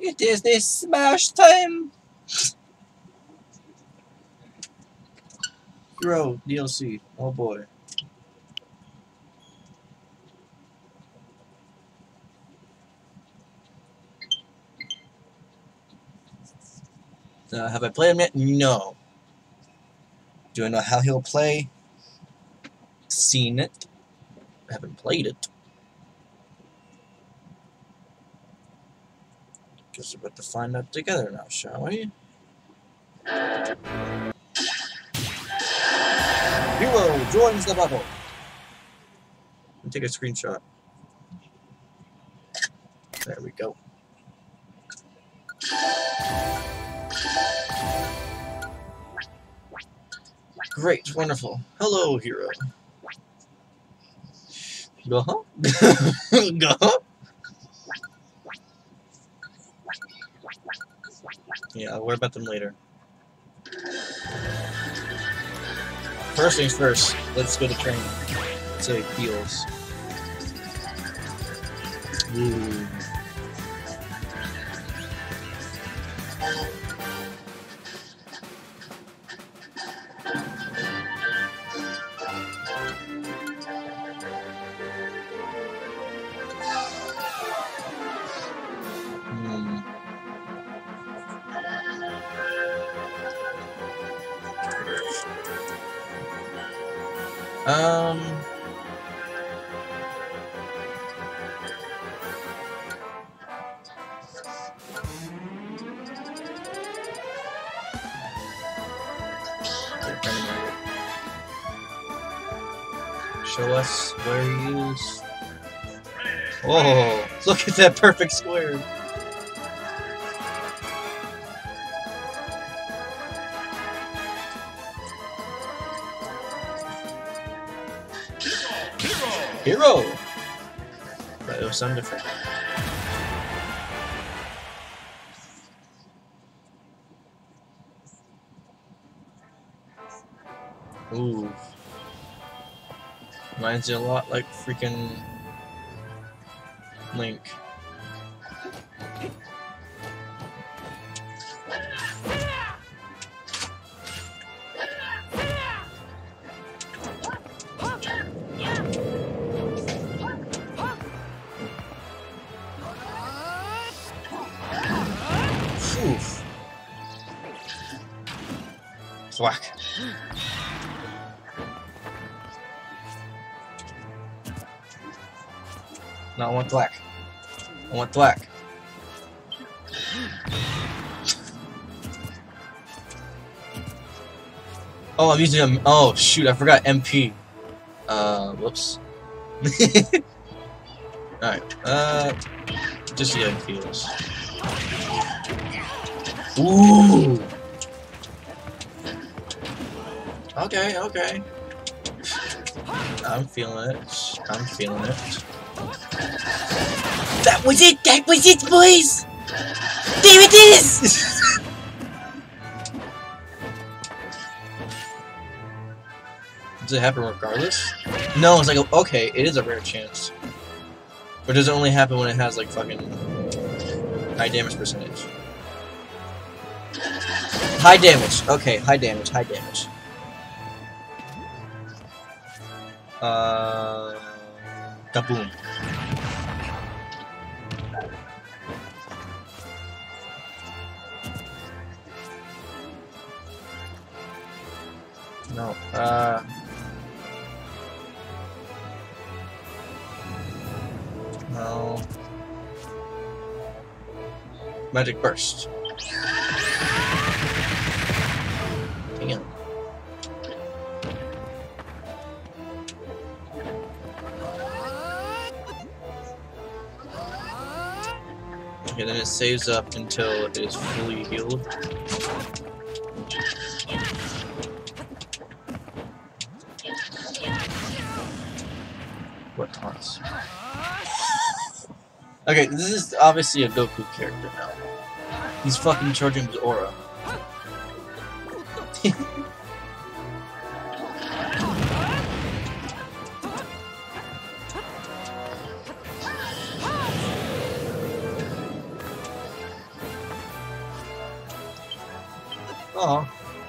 It is this smash time! Hero DLC. Oh boy. Have I played him yet? No. Do I know how he'll play? Seen it. I haven't played it. Guess we're about to find out together now, shall we? Hero joins the battle. Let me take a screenshot. There we go. Great, wonderful. Hello, Hero. Go. Go. Yeah, I'll worry about them later. First things first, let's go to training. So it heals. Ooh. Show us where he is. Oh, look at that perfect square. Hero! But it was something different. Ooh. Reminds you a lot like freaking Link. Oof. Thwack. No, I want thwack. I want thwack. Oh, I'm using a. Oh, shoot, I forgot MP. Whoops. Alright, just see how it feels. Ooh! Okay, okay. I'm feeling it. I'm feeling it. That was it! That was it, boys! There it is! Does it happen regardless? No, it's like, okay, it is a rare chance. But does it only happen when it has, like, fucking high damage percentage? High damage. Okay, high damage, high damage. Kaboom. No, no. Magic Burst. Damn. Okay, then it saves up until it is fully healed. What taunts? Okay, this is obviously a Goku character now. He's fucking charging his aura. Oh.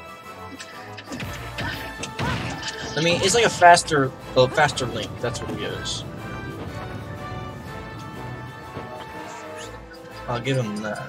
I mean, it's like a faster Link. That's what he is. I'll give him that.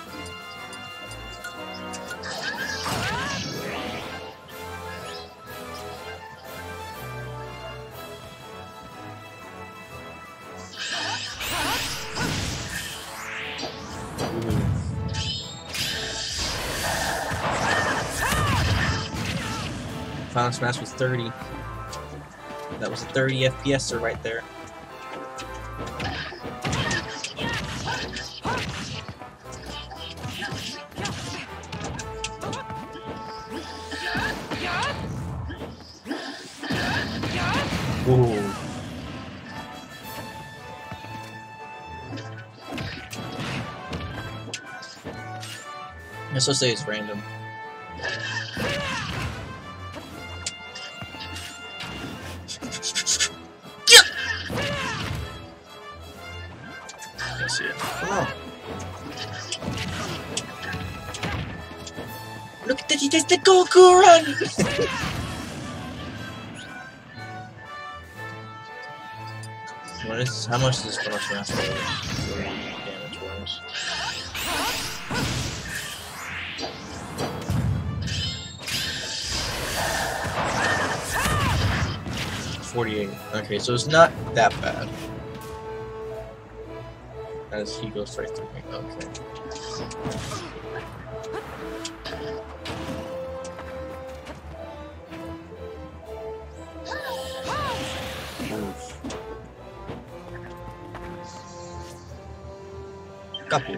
Final Smash was 30. That was a 30 FPSer right there. Ooh. Let's just say it's random. See it. Come on. Look at that, he does the Goku run! What is, how much does this Final Smash damage wise? $48. Okay, so it's not that bad. As he goes right through me. Okay. Couple.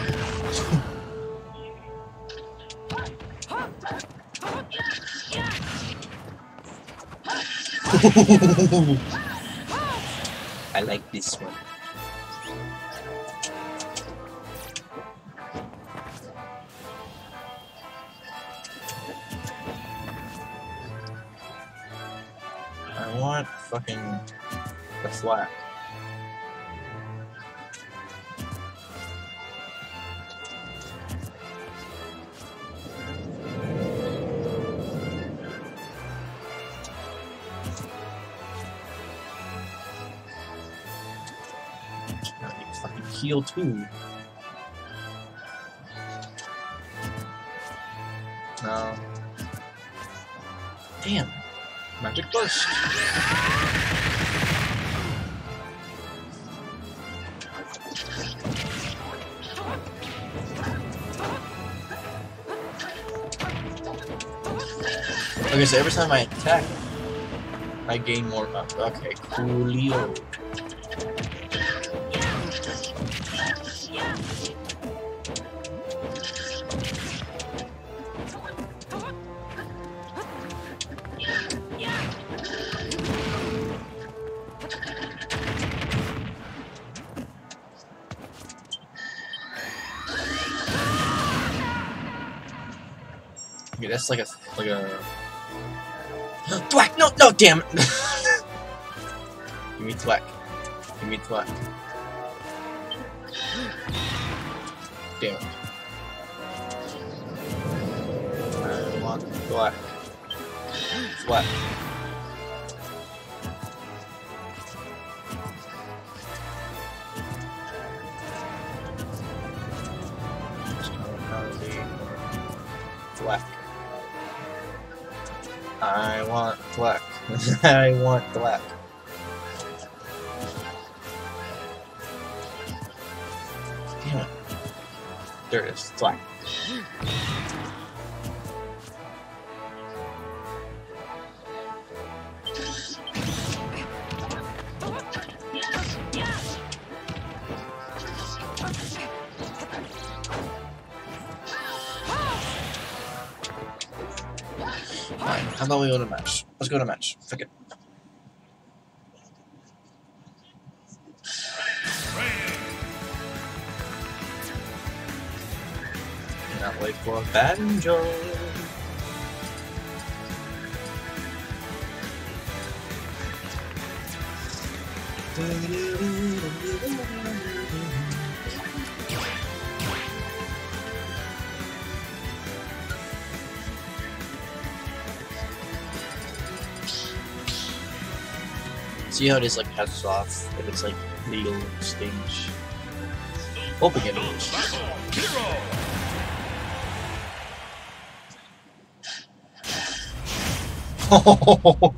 I like this one. I want fucking the flat. Heal too. No. Damn. Magic burst. Okay, so every time I attack, I gain more. Okay, coolio. Okay, that's like a thwack! No, damn it! Give me thwack. Give me thwack. Damn it. I want thwack. Thwack. Thwack. I want thwack. I want thwack. Damn it. There it is. Thwack. How about we go to match? Let's go to match. Fuck it. Cannot wait for a banjo. See how it is like hazards off if it's like legal stage. Open it. Oh.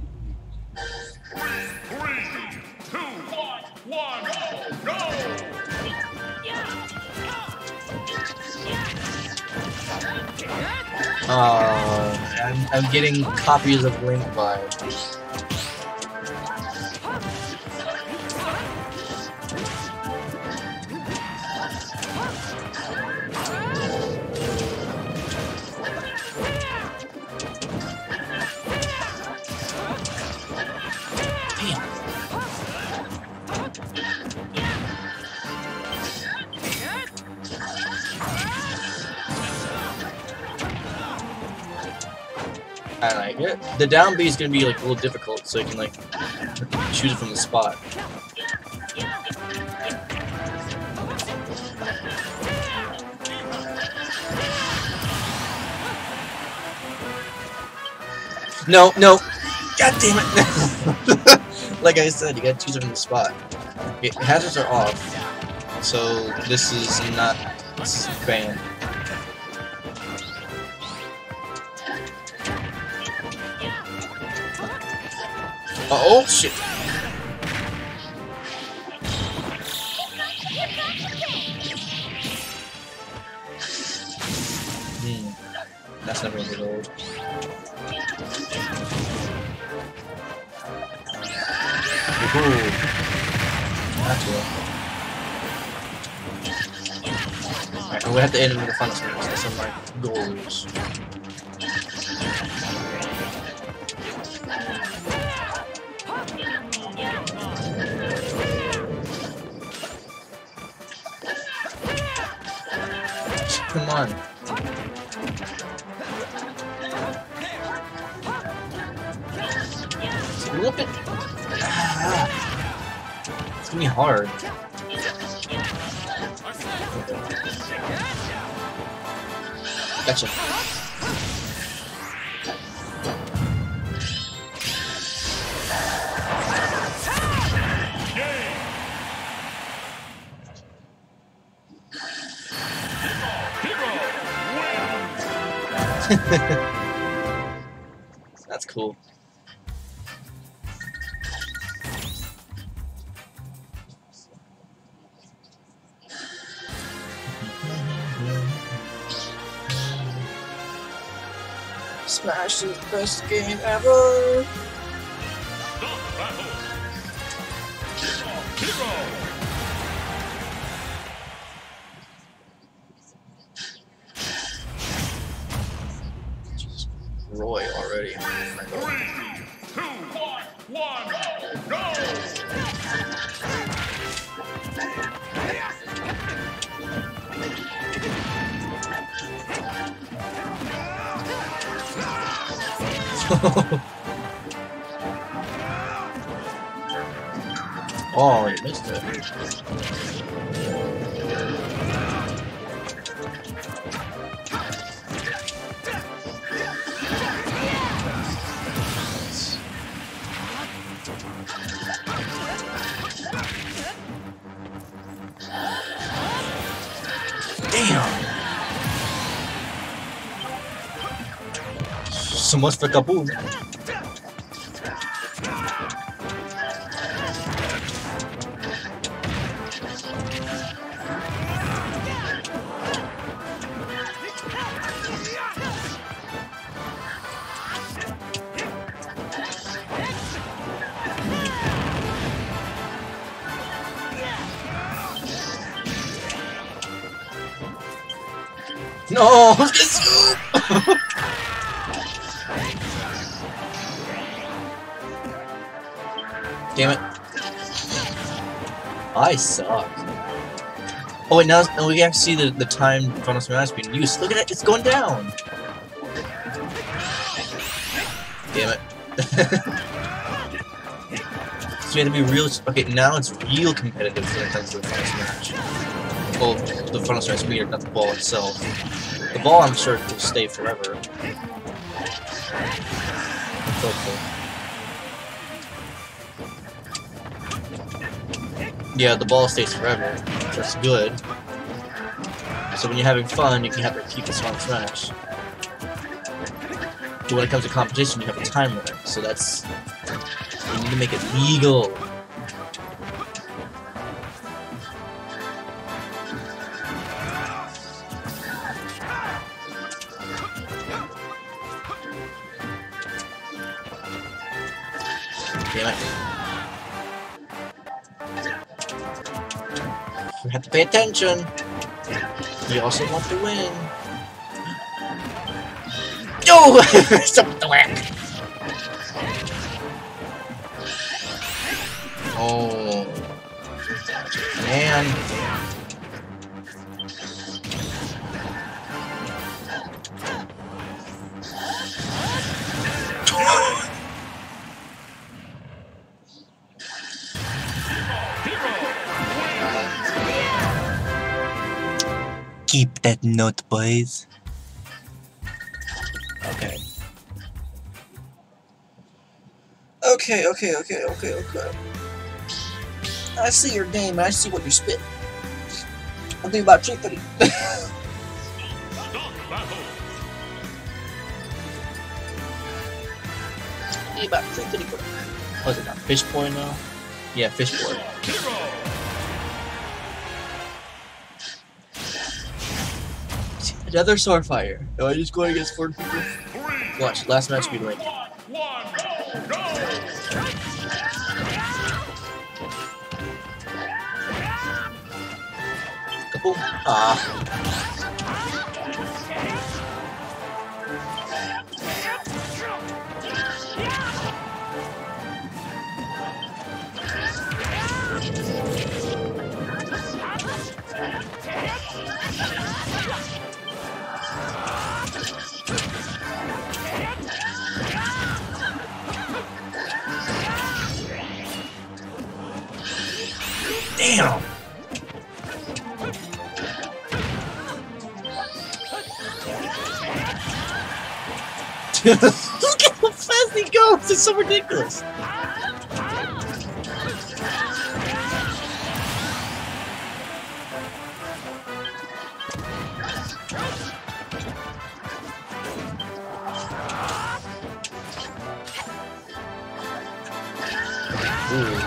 I'm getting copies of Link vibes. I like it. The down B is gonna be like a little difficult, so you can like choose it from the spot. No, no. God damn it. Like I said, you gotta choose it from the spot. Okay, hazards are off. So this is not, this is banned. Oh shit. That's never gonna get old. Ooh. That's well. Alright, we have to end with the final stage. That's one of my goals. Come on. Look at. It's gonna be hard. Gotcha. That's cool. Smash is the best game ever. Roy already. 3, 2, 1, go! Oh, you missed it. Damn! So much for kaboom. No, damn it! I suck. Oh wait, now we can see the time Final Smash being used. Look at it, it's going down. Damn it! So we have to be real. Okay, now it's real competitive when it comes to the Final Smash. Well, the Final Smash meter, not the ball itself. The ball, I'm sure, will stay forever. Hopefully. Yeah, the ball stays forever. That's good. So when you're having fun, you can have to keep the song fresh. But when it comes to competition, you have a time limit. So that's... You need to make it legal. Damn it. You have to pay attention. You also want to win. No! Stop the whack! Oh. Man. Keep that note, boys. Okay. Okay. I see your game, and I see what you spit. I'm thinking about chickadee. About chickadee. What is it now? Fish boy now? Yeah, fish boy. Another Starfire. Am I just going against 4 people? Watch, last match we win. Kaboom. Ah. Damn! Look at how fast he goes! It's so ridiculous! Ooh.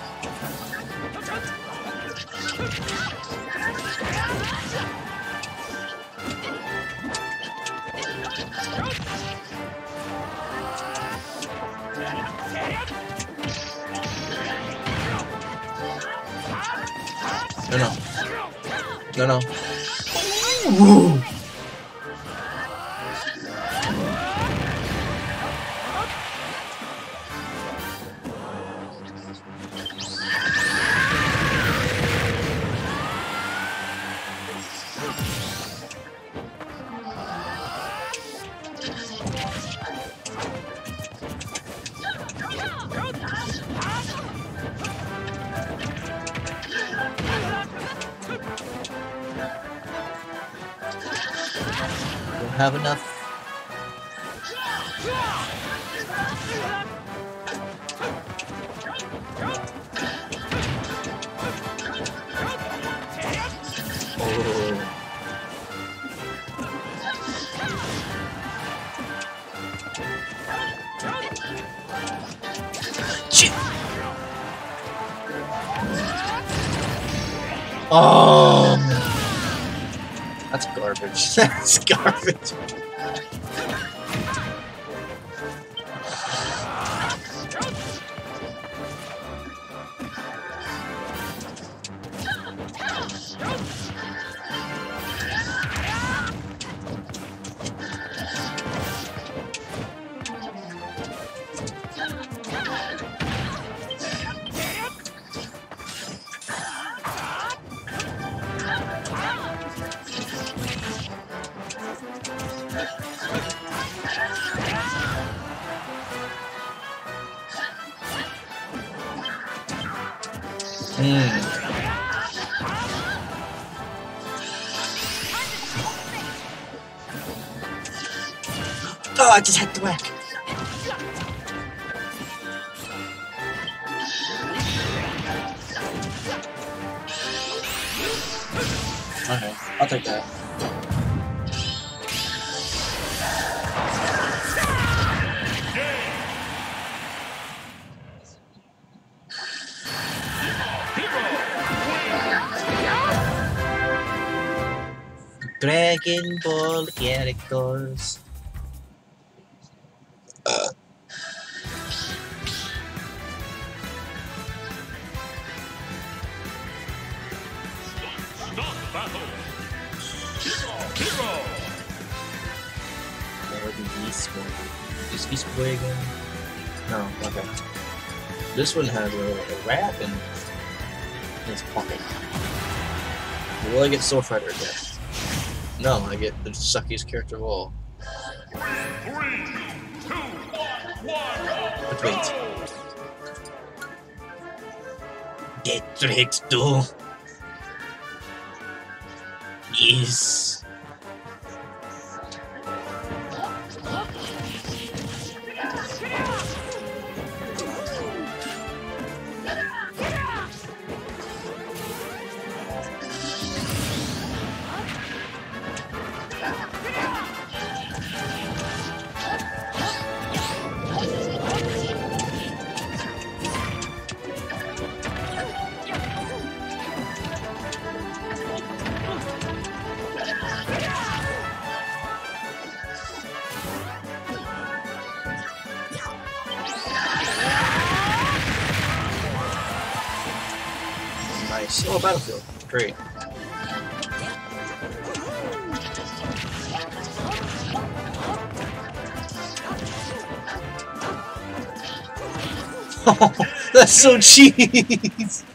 No. Ooh. Have enough. Oh. Shit. Oh. That's garbage. That's garbage. Oh, I just had to whack. take that. Dragon Ball characters. Is Beast Boy again? No, okay. This one has a rap in his pocket. Will I get Soul Fighter again? No, I get the suckiest character of all. 3, 2, 1, But wait. go! Get tricked too. Yes. Nice. Oh, Battlefield. Great. Oh, that's so cheese.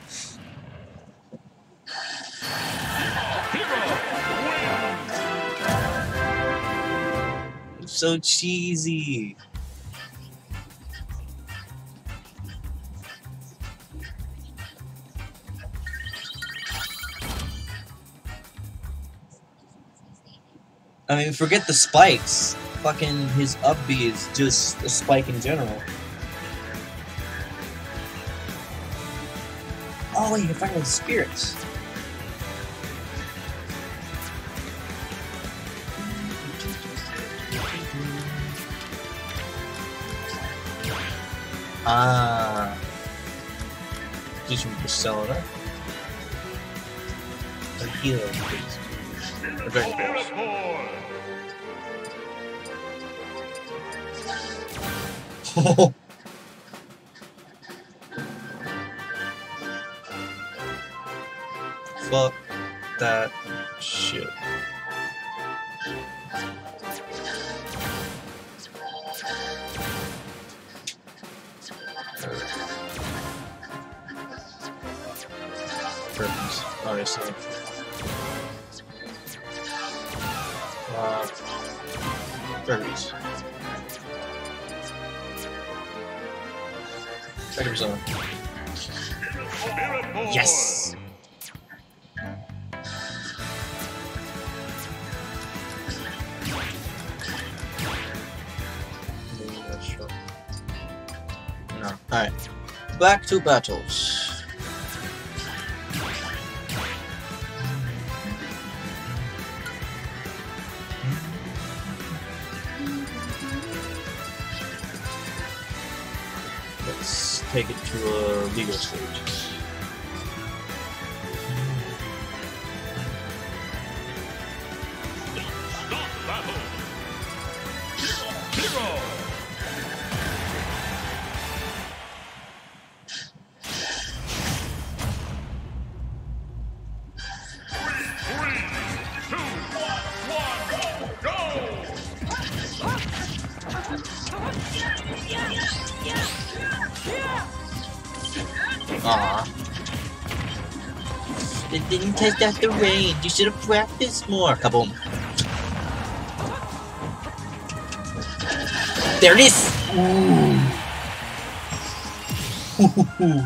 So cheesy. I mean, forget the spikes. Fucking his up B is just a spike in general. Oh, you can fight with spirits. Ah. Teach me Persona. A hero, please. A Dragon Ball. Spirit Boy! Oh. Fuck that shit. Purpose, obviously. Furries. Tiger Zone. Spirit Boy! Yes! No. Alright. Back to battles. Let's take it to a legal stage. Stop battle! Hero! Three, two, one, go! Aww. It didn't test out the range. You should have practiced more. Kaboom. There it is! Ooh.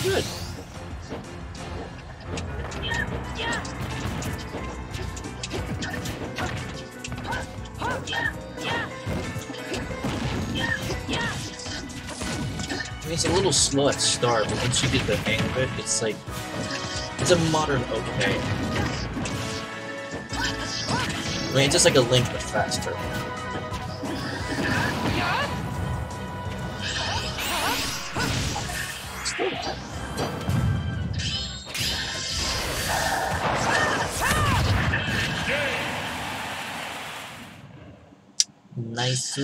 good. I mean, it's a little slow at start, but once you get the hang of it, it's like, it's a modern okay. I mean, it's just like a Link, but faster. Nice.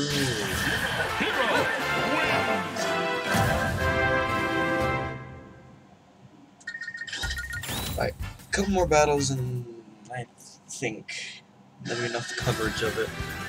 Alright, a couple more battles and I think that'll be enough coverage of it.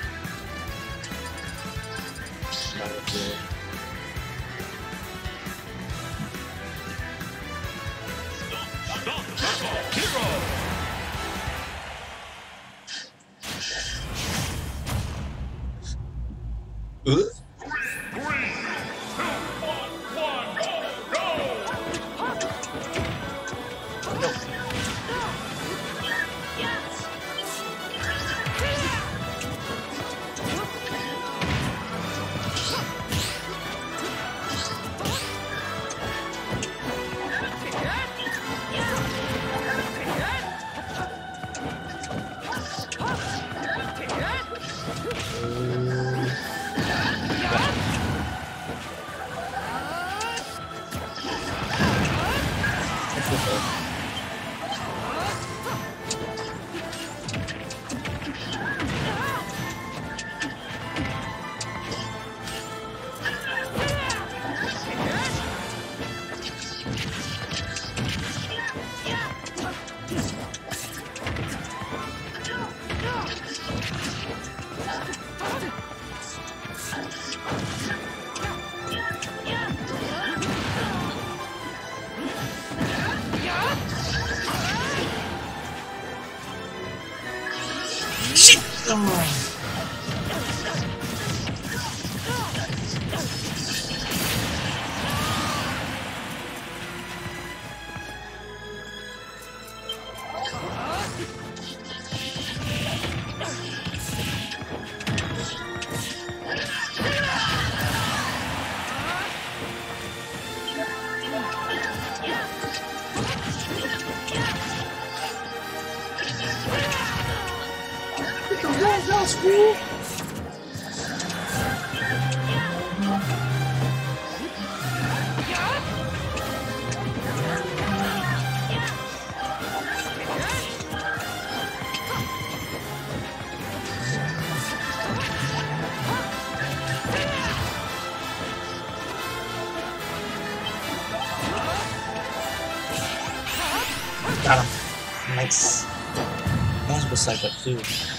Got him. Nice. That was beside that too.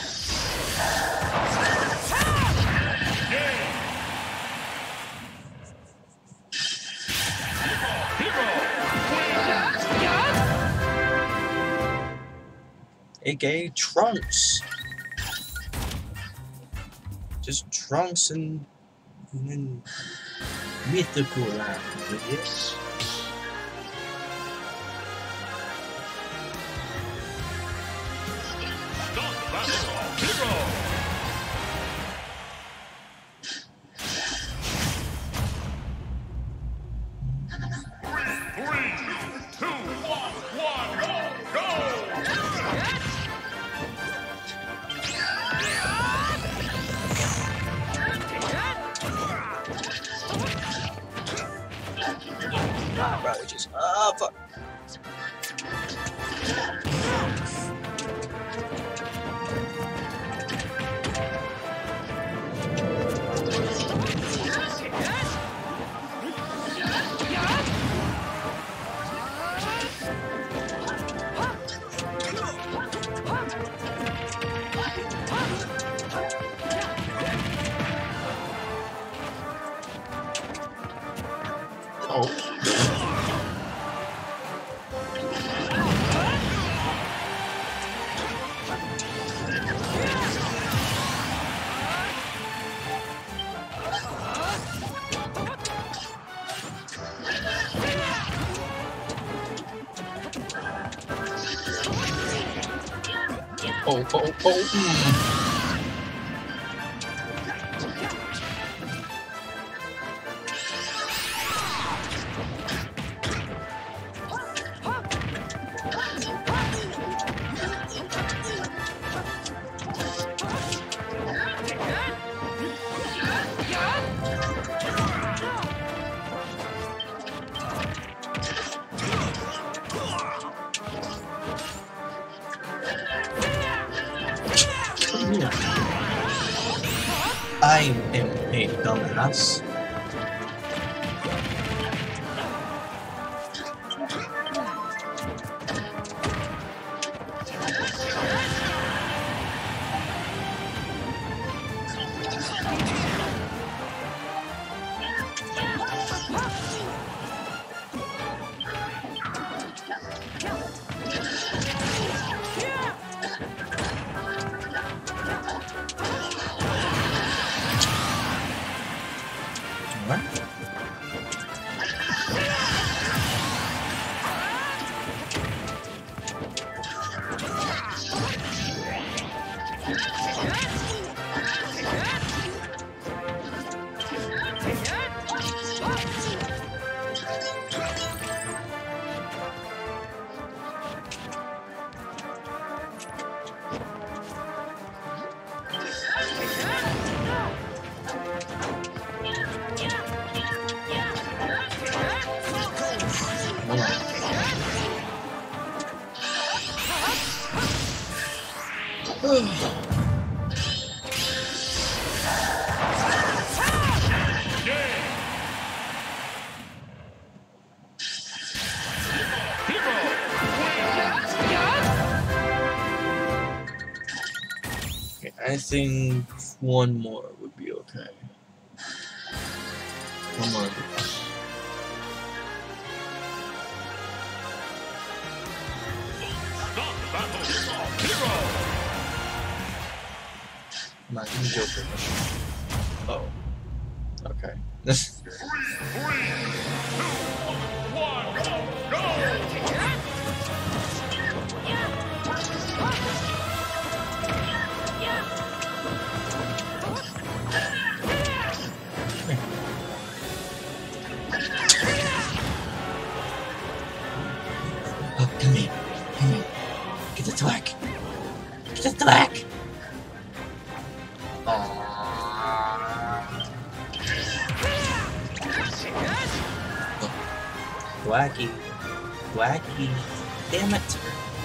AKA Trunks. Just Trunks and mythical languages. Fuck. Oh. Oh, oh, oh. I am a dumbass. I think one more would be okay. Come on. Stop the battle! Hero! I'm not gonna Joker. Oh. Okay. 3, 2, 1, go! Oh, come here. Come here. Get the thwack. Get the thwack. Wacky. Wacky. Damn it.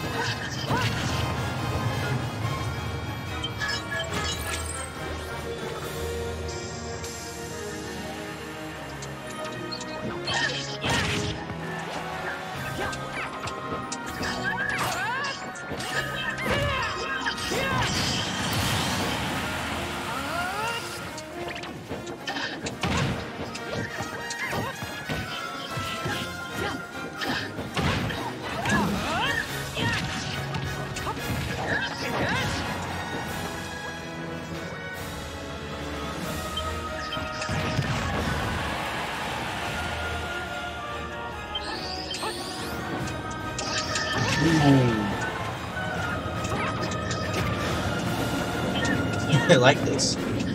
I like this.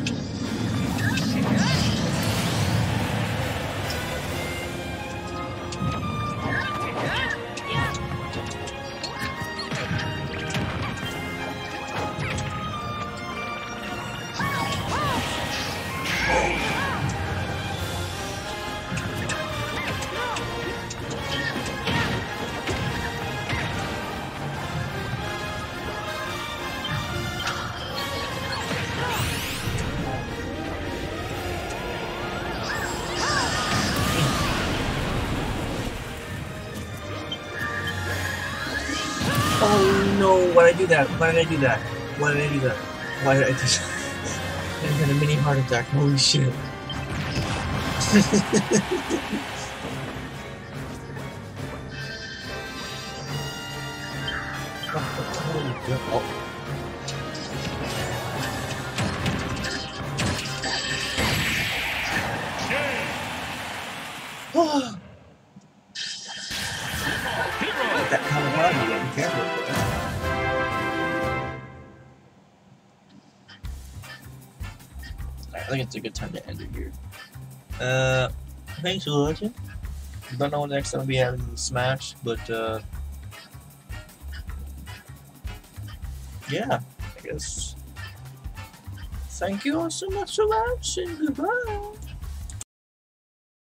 Oh no, why did I do that? Why did I do that? Why did I do that? Why did I do that? I had a mini heart attack, holy shit. Oh. Oh. That kind of body, I'm careful with that. I think it's a good time to end it here. Thanks for watching. Don't know when next time we'll be having Smash, but yeah, I guess. Thank you all so much for watching. Goodbye.